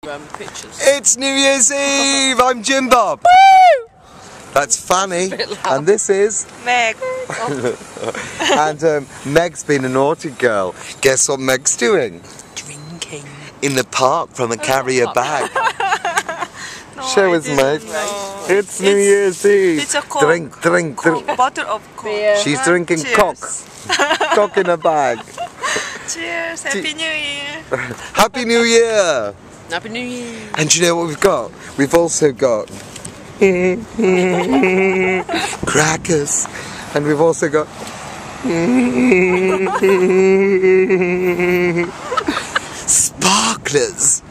pictures. It's New Year's Eve! I'm Jimbob! That's Fanny, and this is Meg. and Meg's been a naughty girl. Guess what Meg's doing? Drinking. In the park from a carrier bag. No, Show I us, didn't Meg. know. It's New Year's Eve. It's a Coke. Drink, drink, drink. Bottle of Coke. She's drinking Cheers. cock. Cock in a bag. Cheers. Happy New Year. Happy New Year! Happy New Year. And do you know what we've got? We've also got crackers, and we've also got sparklers.